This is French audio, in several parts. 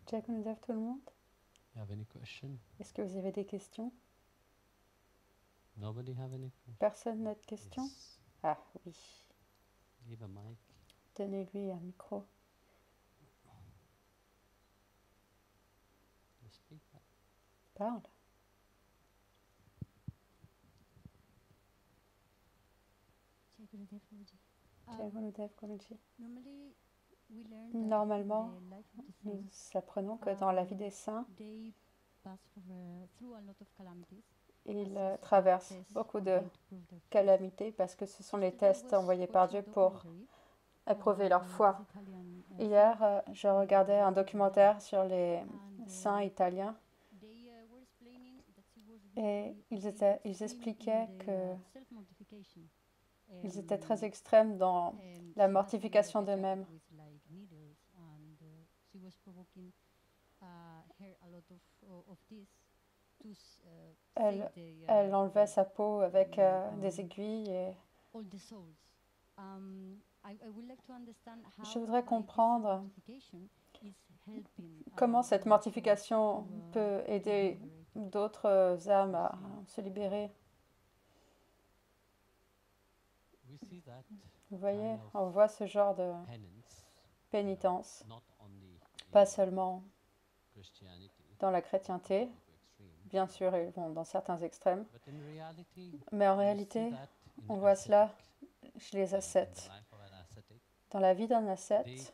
Jack Gunudev, tout le monde? You have any question? Est-ce que vous avez des questions? Nobody have any question? Personne n'a de questions? Yes. Ah oui, Give a mic. donnez-lui un micro. You speak. Parle. Jack Gurudev Guruji. Jack Gunudev Guruji. Normally, we learn that Normalement, in the life of the nous saints, apprenons que dans la vie des saints, they pass through a lot of calamities. ils as if traversent tests beaucoup are de going to prove their faith. calamités parce que ce sont les Yesterday tests was envoyés par watching Dieu a pour documentary éprouver about leur foi. this Italian Hier, je regardais un documentaire sur les and saints italiens they were explaining that she was et really ils extreme expliquaient in que the self-mortification. ils étaient très extrêmes dans la mortification d'eux-mêmes. With like needles and she was provoking her a lot of this to Elle, save the, elle enlevait sa peau avec des aiguilles et all the souls. I would like to understand how je voudrais by this comprendre mortification is helping comment cette other souls mortification to, peut to aider be liberated. d'autres âmes à se libérer. We see that Vous voyez, kind of on voit ce genre de penance, pénitence, not only pas in seulement Christianity, dans la chrétienté, go extreme, bien sûr, ils vont dans certains extrêmes, but in reality, mais en we see réalité, that in on voit cela ascetic, chez les in the ascètes. life of an ascetic, Dans la vie d'un they ascète,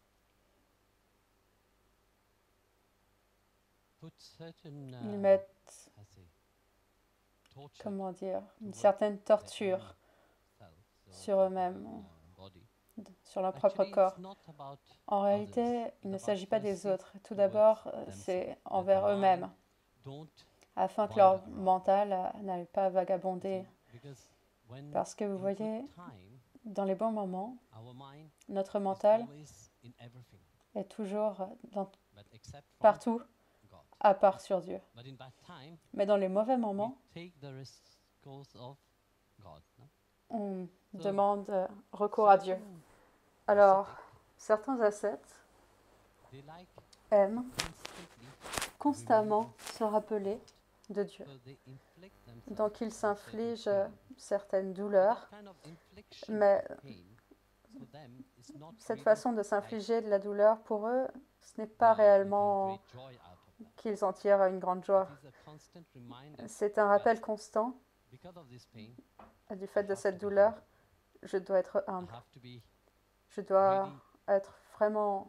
put certain, ils mettent, how say, torture comment dire, une towards certaine their torture own self, sur their eux-mêmes, own, body. sur leur propre Actually, corps. it's not about En others, réalité, il ne it's s'agit about pas des firstly autres. Tout towards d'abord, themselves, c'est that envers the eux-mêmes, mind don't afin que wander leur around. mental n'aille pas You vagabonder. see, because when Parce que vous in voyez, good time, dans les bons moments, our mind notre is mental always in everything, est toujours but except from partout, God. à part sur Dieu. But in bad time, Mais dans les mauvais we moments, take the risks of God. No? on So, demande recours à Dieu. certain Alors, ascetic, certains ascètes they like aiment constantly constamment se rappeler de Dieu. so they inflict themselves Donc, ils certain s'infligent pain. certaines But douleurs, that kind of infliction mais of pain for them is not cette really façon de s'infliger de la douleur, pour eux, ce n'est pas getting réellement great joy out of that. qu'ils en tirent une grande joie. It is a constant reminder C'est un rappel constant because of this pain, du fait de cette douleur. Je dois être I humble. have to be Je dois really, être vraiment...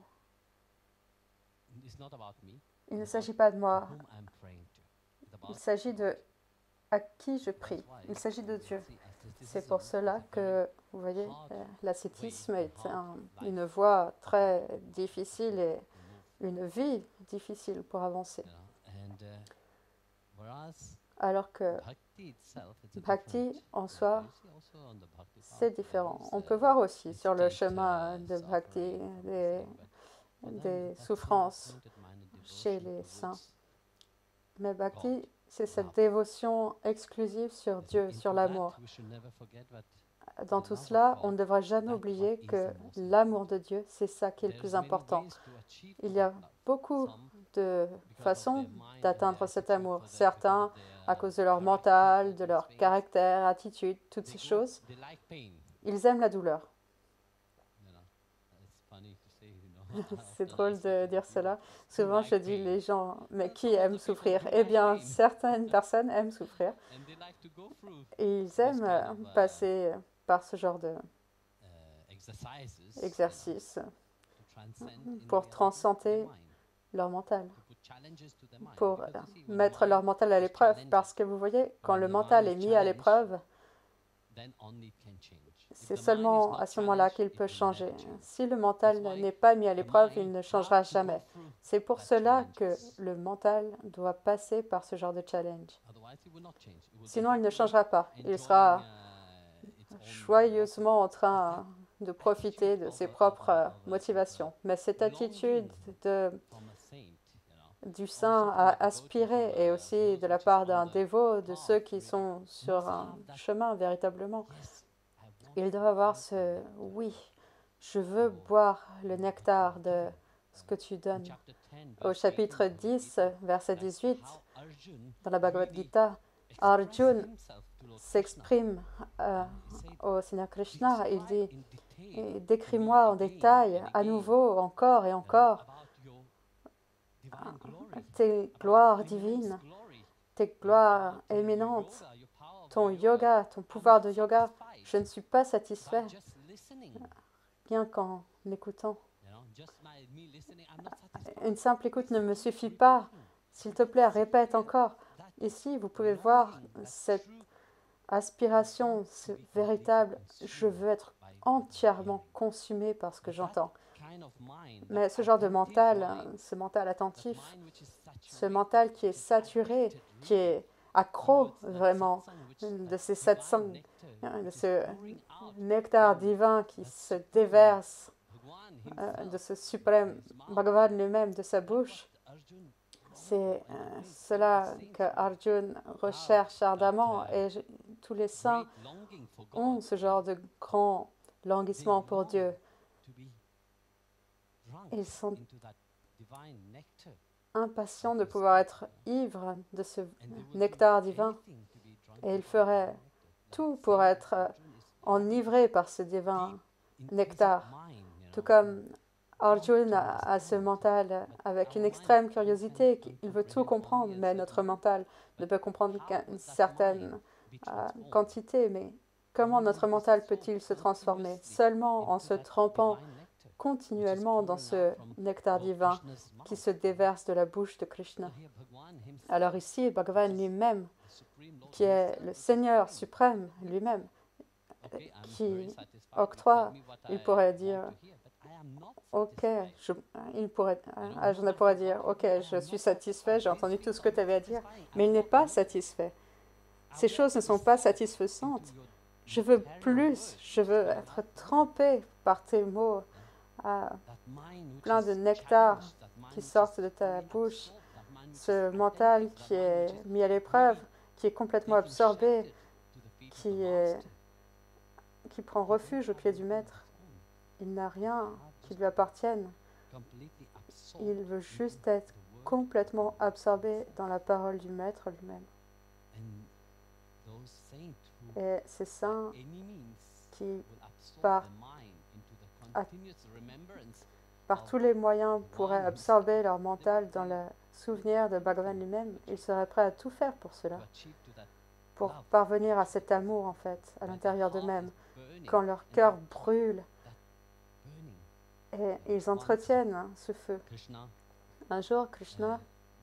it's not about me, Il ne it's s'agit about pas de to moi. whom I'm praying to. It's Il about s'agit de à qui je That's prie. why Il s'agit de we Dieu. see C'est pour asceticism cela is a very que, vous voyez, hard l'ascétisme way, est hard life une voie très to difficile et move, une vie difficile pour avancer. you know. And whereas Alors que bhakti itself, it's a Bhakti, different, en soi, you see also on the bhakti path, c'est there différent. is, On peut voir aussi sur le distinct, chemin de Bhakti suffering from des, this thing, but for them, des that souffrances single-pointed chez devotion les saints. towards Mais Bhakti, God, c'est cette love. dévotion exclusive sur You see, Dieu, into sur that, l'amour. we should never forget that Dans the tout love of cela, on God, ne devrait jamais that's oublier what is que the most l'amour de important. Dieu, c'est ça qui est le There's plus many important. ways to achieve Il to y a that love. beaucoup Some de because of façons their mind and d'atteindre their cet attitude, amour. because Certains, of à their cause de leur character, mental, all de these leur things, caractère, attitude, toutes they ces go, choses, they like pain. ils aiment la douleur. You know, it's funny to say, you know. C'est after drôle last de week, dire cela. Souvent, like je dis pain. les gens, mais Well, qui some of aime the people souffrir? do Eh like bien, pain, certaines personnes aiment souffrir and they like to go through et ils this aiment kind of passer par ce genre exercises, you know, d'exercice to transcend in pour reality their transcender mind, leur mental, to put challenges to their mind. pour Because you see, when the mettre leur mind mental à is l'épreuve. challenged, Parce que vous voyez, quand when le the mental mind est is mis à challenged, l'épreuve, then only it can change. If c'est the mind is seulement not à ce moment-là challenged, qu'il it peut will never changer. change. Si le That's mental why n'est pas mis à the l'épreuve, il mind ne have changera to go jamais. through C'est pour that cela que challenges. le mental doit passer par ce genre de challenge. Otherwise, it will not change. It will be Sinon, il ne happily changera pas. Il enjoying sera its own joyeusement en train de attitude profiter de ses propres motivations. Mais cette attitude from a saint, you know. du Also saint from à a devotee, aspirer from et a aussi those de la which is part on d'un the dévot, de path, ceux qui really, sont sur must un have that, chemin véritablement. yes, I want Ils to doivent avoir drink the ce nectar oui, je veux of boire le the nectar giver. ce que tu donnes. chapter 10, Au verse chapitre 18 of 10, Gita, verset that 18, how Arjun dans la Bhagavad really Gita, expressed Arjun himself to Lord Krishna. s'exprime And he said, au Seigneur Krishna. Il describe dit, in detail to décris-moi en me again détail, and à again, nouveau, encore et encore, about your divine glory, tes about gloires your immense divines, glory, tes gloires about your éminentes, yoga, your power of ton your yoga. yoga, ton I'm pouvoir not de yoga. satisfied Je ne suis pas by satisfait, just listening. bien qu'en écoutant. Just me listening, I'm not satisfied. Une simple écoute ne me Please keep suffit pas. repeating. S'il te plaît, répète encore. Ici, vous pouvez voir cette aspiration, ce véritable « je veux être entièrement consumé par ce que j'entends ». Mais ce genre de mental, ce mental attentif, ce mental qui est saturé, qui est accro vraiment de ces satsangs, de ce nectar divin qui se déverse de ce suprême Bhagavan lui-même, de sa bouche. C'est cela que Arjun recherche ardemment et tous les saints ont ce genre de grand languissement pour Dieu. Ils sont impatients de pouvoir être ivres de ce nectar divin et ils feraient tout pour être enivrés par ce divin nectar. Tout comme Arjun a ce mental avec une extrême curiosité, il veut tout comprendre, mais notre mental ne peut comprendre qu'une certaine quantité. Mais comment notre mental peut-il se transformer? Seulement en se trempant continuellement dans ce nectar divin qui se déverse de la bouche de Krishna. Alors ici, Bhagavan lui-même, qui est le Seigneur suprême lui-même, qui octroie, il pourrait dire, ok, Arjuna pourrait dire, ok, je suis satisfait, j'ai entendu tout ce que tu avais à dire, mais il n'est pas satisfait. Ces choses ne sont pas satisfaisantes. Je veux plus, je veux être trempé par tes mots, plein de nectar qui sortent de ta bouche, ce mental qui est mis à l'épreuve, qui est complètement absorbé, qui prend refuge au pied du maître. Il n'a rien qui lui appartienne. Il veut juste être complètement absorbé dans la parole du maître lui-même. Et ces saints qui, par tous les moyens, pourraient absorber leur mental dans le souvenir de Bhagavan lui-même, ils seraient prêts à tout faire pour cela, pour parvenir à cet amour, en fait, à l'intérieur d'eux-mêmes, quand leur cœur brûle, et ils entretiennent ce feu. Un jour, Krishna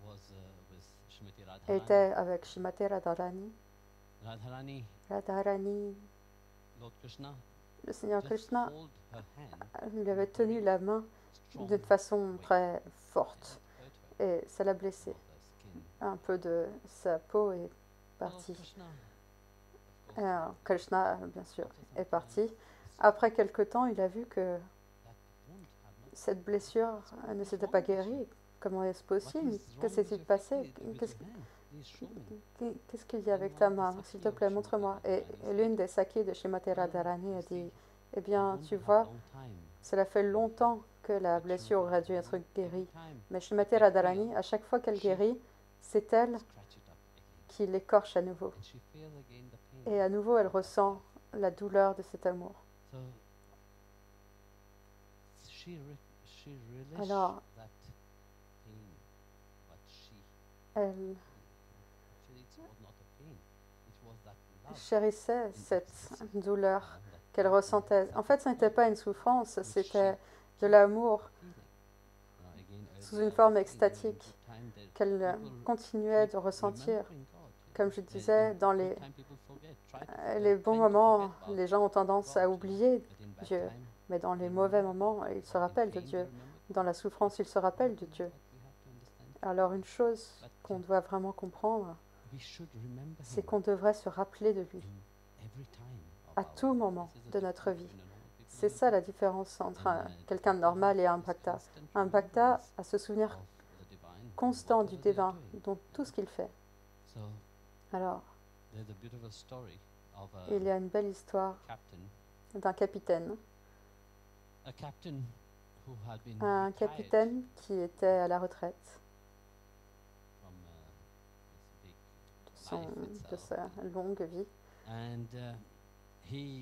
était avec Shrimati Radharani. Radharani, le Seigneur Krishna lui avait tenu la main d'une façon très forte et ça l'a blessé. Un peu de sa peau est partie. Alors, Krishna, bien sûr, est parti. Après quelque temps, il a vu que cette blessure ne s'était pas guérie. Comment est-ce possible? Que s'est-il passé? Qu'est-ce qu'il y a avec ta main? S'il te plaît, montre-moi. Et l'une des sakis de Shrimati Radharani a dit, eh bien, tu vois, cela fait longtemps que la blessure aurait dû être guérie. Mais Shrimati Radharani, à chaque fois qu'elle guérit, c'est elle qui l'écorche à nouveau. Et à nouveau, elle ressent la douleur de cet amour. Alors, elle chérissait cette douleur qu'elle ressentait. En fait, ce n'était pas une souffrance, c'était de l'amour sous une forme extatique qu'elle continuait de ressentir. Comme je disais, dans les bons moments, les gens ont tendance à oublier Dieu, mais dans les mauvais moments, ils se rappellent de Dieu. Dans la souffrance, ils se rappellent de Dieu. Alors une chose qu'on doit vraiment comprendre, c'est qu'on devrait se rappeler de lui à tout moment de notre vie. C'est ça la différence entre quelqu'un de normal et un bhakta. Un bhakta a ce souvenir constant du divin dans tout ce qu'il fait. Alors, il y a une belle histoire d'un capitaine who had been un retired capitaine qui était à la retraite from this big de life de itself. sa longue vie. And he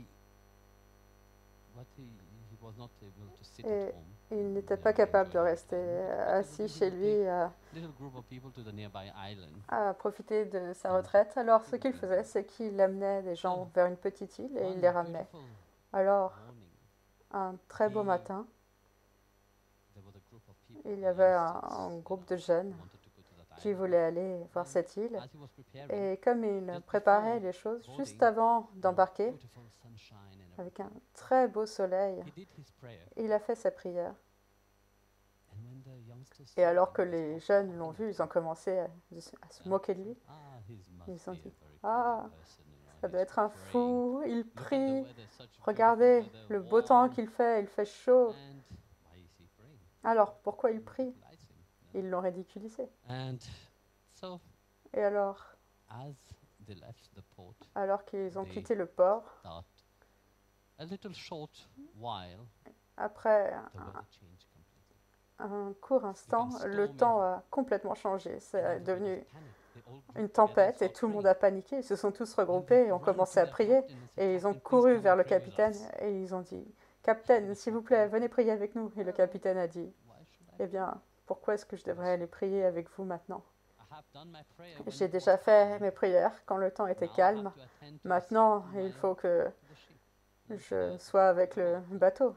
was not able to sit at Et home, il n'était you pas know, capable de enjoy his rester time. What he assis would do, chez he would lui take little group of people to the nearby island. à profiter de sa retraite. Alors ce qu'il faisait, c'est qu'il amenait des gens vers une petite île et il les One ramenait. beautiful Alors, morning, un très beau he- matin, there was a group of people, il y avait youngsters, un you groupe know, de jeunes who wanted to go to that qui island. voulaient aller voir And cette île. as he was preparing, Et comme il just préparait before les choses, juste boarding, avant there was d'embarquer, beautiful sunshine and avec un everything. très beau soleil, He did his prayer. il a fait sa prière. And when the youngsters Et saw alors him, que they les started jeunes laughing l'ont at vu, him. ils ont commencé à se moquer de lui. Ah, he Ils must ont be dit, a very ah, crazy person, you know, ça doit he's être un praying. fou, il Look at the prie. weather, such beautiful Regardez weather, le beau temps warm. qu'il fait chaud. And why is he praying? Alors, pourquoi il prie? Ridiculize him, you Ils l'ont ridiculisé. know. And so, Et alors, as they left the port, alors qu'ils ont They- quitté le port, thought a little short while, après the weather changed completely. un court instant, become le stormy. temps a complètement changé. And C'est everybody devenu panicked. They all grouped une together and tempête et started tout le monde praying. a paniqué. Ils se sont tous And regroupés they et ont ran commencé to à their prier. captain and said, Et ils ont "Captain, please couru come vers and le pray with capitaine us." et ils ont dit, Capitaine, s'il vous plaît, venez prier avec nous. Et le capitaine a dit, Why should I eh bien, pourquoi est-ce que je devrais aller prier avec vous maintenant? I have done my prayer when J'ai it déjà was fait calm. mes prières quand le temps était Now I have calme. to attend to Maintenant, my- il faut que to the ship. je sois avec le bateau.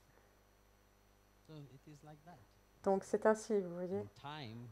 So it is like that. Donc c'est ainsi, vous voyez. In time,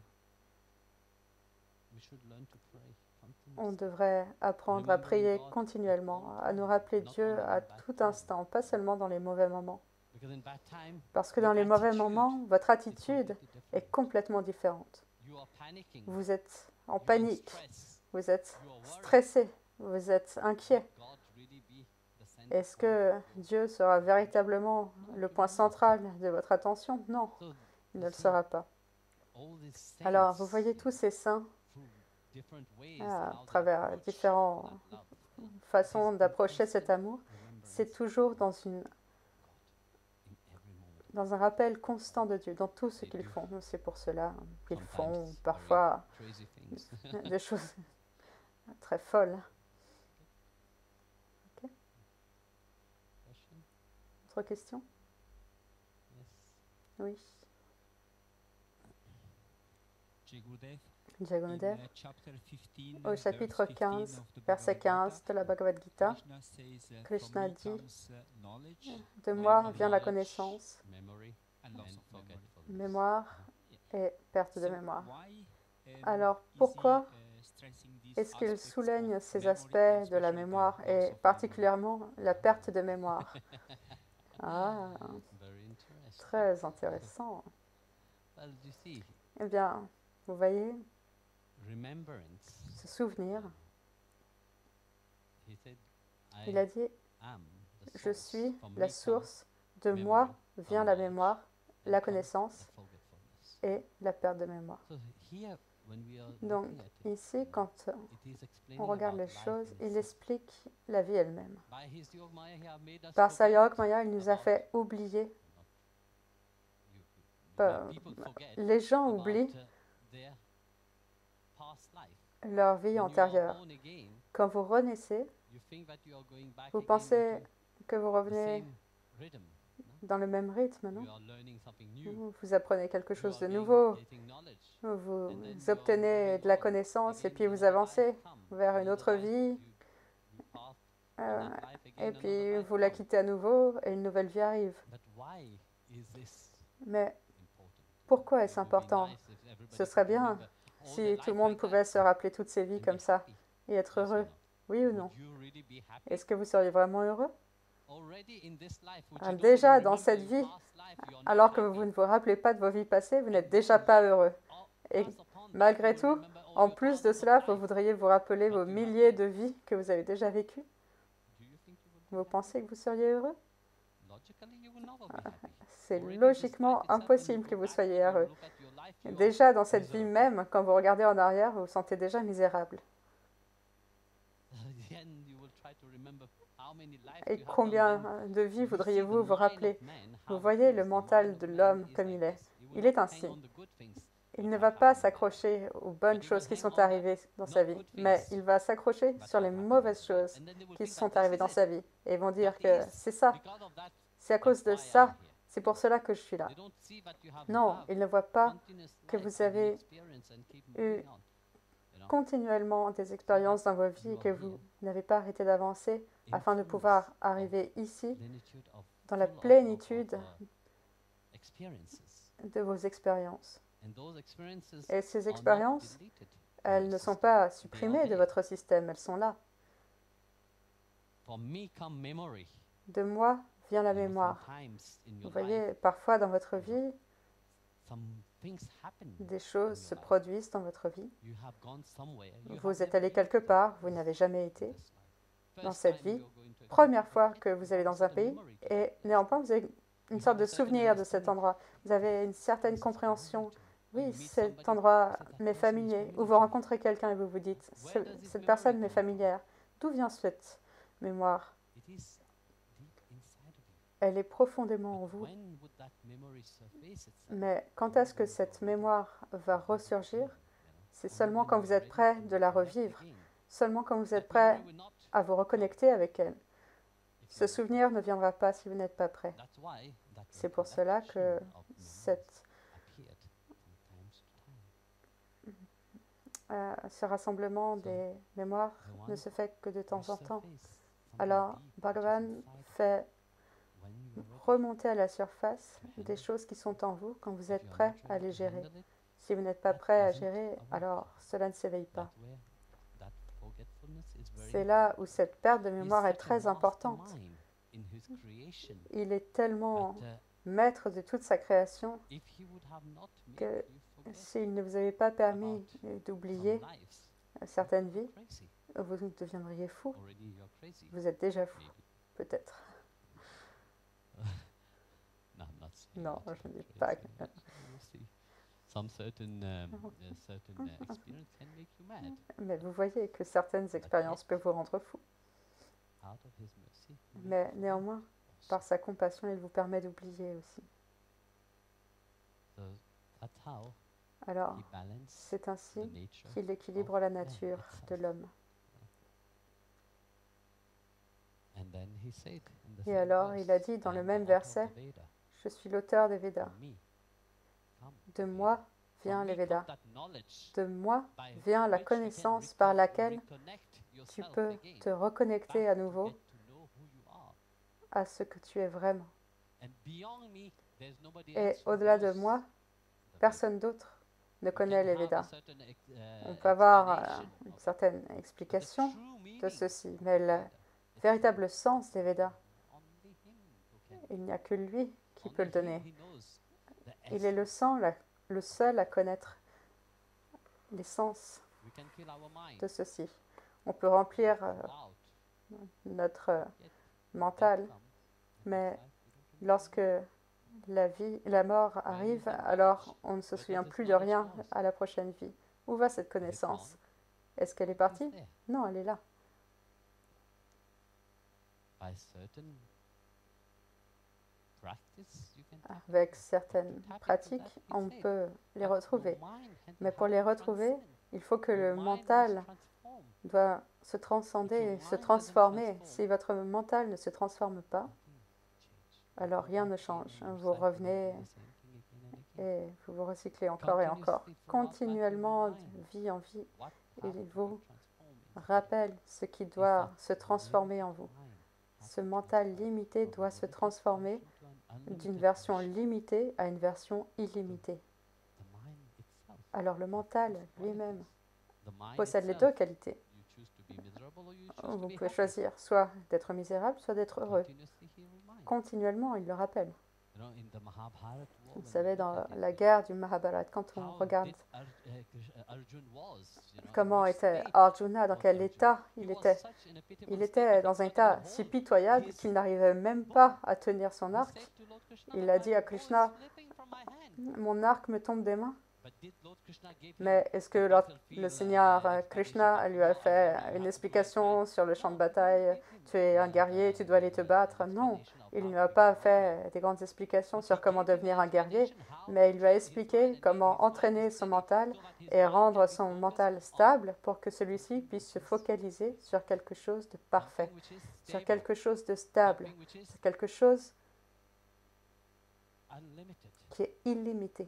we should learn to pray On continuously. devrait apprendre à prier continuellement, à nous rappeler Dieu à tout instant, pas seulement dans les mauvais moments. Because in bad time, Parce que your dans les mauvais attitude moments, votre is attitude completely est different. complètement différente. You are panicking. Vous êtes en You are in panique, stress. vous êtes You are worried. stressé, vous êtes inquiet. Will God really be the center Est-ce point que of your- Dieu sera véritablement le point central de votre attention? Non, So, il you ne le see, sera pas. all these saints, Alors, vous voyez tous ces saints through different ways, à how they travers approach différentes that love. façons d'approcher cet amour. Remembrance C'est toujours dans in every moment. dans un rappel constant de Dieu, dans tout ce qu'ils font. C'est pour cela qu'ils font Sometimes parfois Crazy things. des choses très folles. Question? Autre question? Yes. Oui. Jai Gurudev, Jai Gurudev. in, chapter 15, Au chapitre verse 15, 15 of the verset Bhagavad 15 de la Bhagavad Gita, Krishna says, Krishna from me dit, comes, knowledge de moi Knowledge, vient la connaissance, Memory and loss and of memory. forgetfulness. mémoire et perte de So mémoire. why, Alors, is he, pourquoi stressing these est-ce qu'il aspects souligne of ces memory, aspects de la especially the mémoire loss et of memory? particulièrement la perte de mémoire? Ah, Very interesting. très intéressant. Well, you see, Eh bien, vous voyez, remembrance. se souvenir, He said, il a dit, am the je source. suis From la me source, de memory, moi vient la knowledge, mémoire, and la comes connaissance the forgetfulness. et la perte de mémoire. So here, when we are Donc, looking at it, ici, quand it is explaining on regarde about les life choses, in il itself. explique la vie elle-même. By his Yogmaya, he have made us Par sa forget York Maya, il nous a about- fait oublier. Well, people forget Les gens about, oublient their past life. leur vie When you are antérieure. born again, Quand vous renaissez, you think that you are going back vous again pensez into que vous the revenez same rhythm. dans le même rythme, non? You are learning something new. Vous apprenez quelque You chose are de getting- nouveau, getting knowledge. vous And then you are obtenez moving de la on. connaissance et Again, puis vous another life avancez come. vers une Another autre life, vie, you pass euh, on that life again, et another puis life vous la come. quittez à nouveau et une nouvelle vie arrive. But why is this Mais important? pourquoi It est-ce would be important? nice if everybody Ce serait could bien remember all si their tout le life monde like pouvait that se rappeler toutes ses vies and comme be ça happy. et être Yes or heureux. no? Oui ou non? Would you really be happy? Est-ce que vous seriez vraiment heureux? Already in this life, which Ah, you don't déjà, even dans remember cette your vie, past life, you are not alors que happy. vous ne vous rappelez pas de vos vies passées, vous n'êtes déjà pas heureux. Et Plus upon that, malgré you will tout, remember all en your plus de thousands cela, of vous lives. voudriez vous rappeler But vos you have milliers lived. de vies que vous avez déjà vécues. Do you think you would be Vous happy? pensez que vous seriez heureux? Logically, you will never be happy. C'est Already in this logiquement life itself, when you impossible go que vous back soyez and you heureux. look at your life, you are Déjà, dans cette vie miserable. même, quand vous regardez en arrière, vous vous sentez déjà misérable. Et combien de vies voudriez-vous vous rappeler? Vous voyez le mental de l'homme comme il est. Il est ainsi. Il ne va pas s'accrocher aux bonnes choses qui sont arrivées dans sa vie, mais il va s'accrocher sur les mauvaises choses qui sont arrivées dans sa vie. Et ils vont dire que c'est ça, c'est à cause de ça, c'est pour cela que je suis là. Non, il ne voit pas que vous avez eu continuellement des expériences dans vos vies et que vous n'avez pas arrêté d'avancer afin de pouvoir arriver ici dans la plénitude de vos expériences. Et ces expériences, elles ne sont pas supprimées de votre système, elles sont là. De moi vient la mémoire. Vous voyez, parfois dans votre vie, des choses se produisent dans votre vie. Vous êtes allé quelque part, vous n'avez jamais été dans cette vie. Première fois que vous allez dans un pays, et néanmoins, vous avez une sorte de souvenir de cet endroit. Vous avez une certaine compréhension. Oui, cet endroit m'est familier. Ou vous rencontrez quelqu'un et vous vous dites, cette personne m'est familière. D'où vient cette mémoire? Elle est profondément en vous. Mais quand est-ce que cette mémoire va ressurgir? C'est seulement quand vous êtes prêt de la revivre, seulement quand vous êtes prêt à vous reconnecter avec elle. Ce souvenir ne viendra pas si vous n'êtes pas prêt. C'est pour cela que ce rassemblement des mémoires ne se fait que de temps en temps. Alors, Bhagavan fait remonter à la surface des choses qui sont en vous quand vous êtes prêt à les gérer. Si vous n'êtes pas prêt à gérer, alors cela ne s'éveille pas. C'est là où cette perte de mémoire est très importante. Il est tellement maître de toute sa création que s'il ne vous avait pas permis d'oublier certaines vies, vous deviendriez fou. Vous êtes déjà fou, peut-être. Non, je ne dis pas. Mais vous voyez que certaines expériences peuvent vous rendre fou. Mais néanmoins, par sa compassion, il vous permet d'oublier aussi. Alors, c'est ainsi qu'il équilibre la nature de l'homme. Et alors, il a dit dans le même verset, « Je suis l'auteur des Védas. De moi vient les Védas. De moi vient la connaissance par laquelle tu peux te reconnecter à nouveau à ce que tu es vraiment. Et au-delà de moi, personne d'autre ne connaît les Védas. » On peut avoir une certaine explication de ceci, mais le véritable sens des Védas, il n'y a que lui qui peut le donner. Il est le seul à connaître l'essence de ceci. On peut remplir notre mental, mais lorsque la mort arrive, alors on ne se souvient plus de rien à la prochaine vie. Où va cette connaissance? Est-ce qu'elle est partie? Non, elle est là. Avec certaines pratiques, on peut les retrouver. Mais pour les retrouver, il faut que le mental doit se transcender, se transformer. Si votre mental ne se transforme pas, alors rien ne change. Vous revenez et vous vous recyclez encore et encore. Continuellement, de vie en vie, il vous rappelle ce qui doit se transformer en vous. Ce mental limité doit se transformer d'une version limitée à une version illimitée. Alors le mental lui-même possède les deux qualités. Vous pouvez choisir soit d'être misérable, soit d'être heureux. Continuellement, il le rappelle. Vous savez, dans la guerre du Mahabharata, quand on regarde comment était Arjuna, dans quel état il était dans un état si pitoyable qu'il n'arrivait même pas à tenir son arc. Il a dit à Krishna, « Mon arc me tombe des mains. Mais est-ce que le Seigneur Krishna lui a fait une explication sur le champ de bataille? Tu es un guerrier, tu dois aller te battre? Non, il ne lui a pas fait des grandes explications sur comment devenir un guerrier, mais il lui a expliqué comment entraîner son mental et rendre son mental stable pour que celui-ci puisse se focaliser sur quelque chose de parfait, sur quelque chose de stable, sur quelque chose qui est illimité.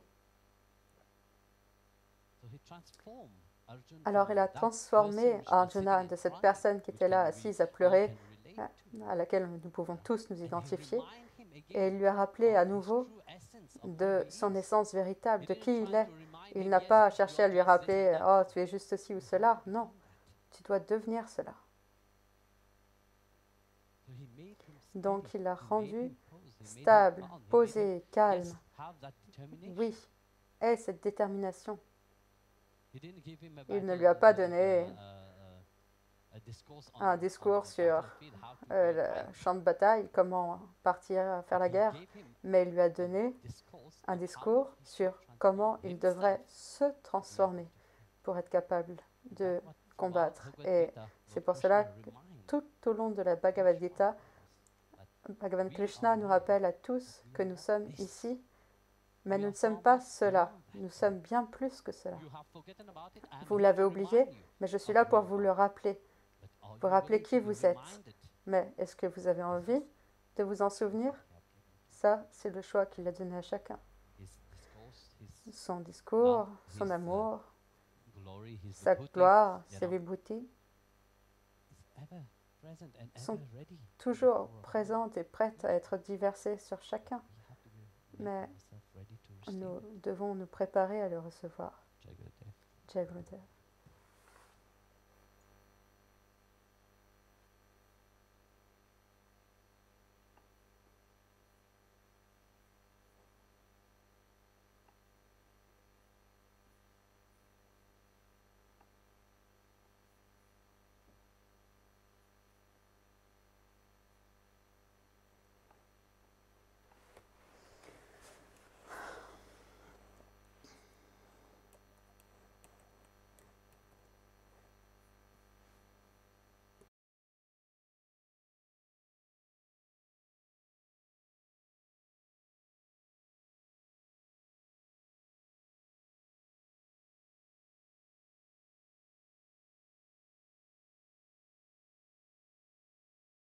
Alors il a transformé Arjuna de cette personne qui était là assise à pleurer, à laquelle nous pouvons tous nous identifier, et il lui a rappelé à nouveau de son essence véritable, de qui il est. Il n'a pas cherché à lui rappeler « Oh, tu es juste ceci ou cela ». Non, tu dois devenir cela. Donc il l'a rendu stable, posé, calme. Oui, aie cette détermination. Il ne lui a pas donné un discours sur le champ de bataille, comment partir faire la guerre, mais il lui a donné un discours sur comment il devrait se transformer pour être capable de combattre. Et c'est pour cela que tout au long de la Bhagavad Gita, Bhagavan Krishna nous rappelle à tous que nous sommes ici, mais nous ne sommes pas cela. Nous sommes bien plus que cela. Vous l'avez oublié, mais je suis là pour vous le rappeler. Vous rappeler qui vous êtes. Mais est-ce que vous avez envie de vous en souvenir? Ça, c'est le choix qu'il a donné à chacun. Son discours, son amour, sa gloire, ses vibhutis sont toujours présentes et prêtes à être diversées sur chacun. Mais nous devons nous préparer à le recevoir. Jai Gurudev.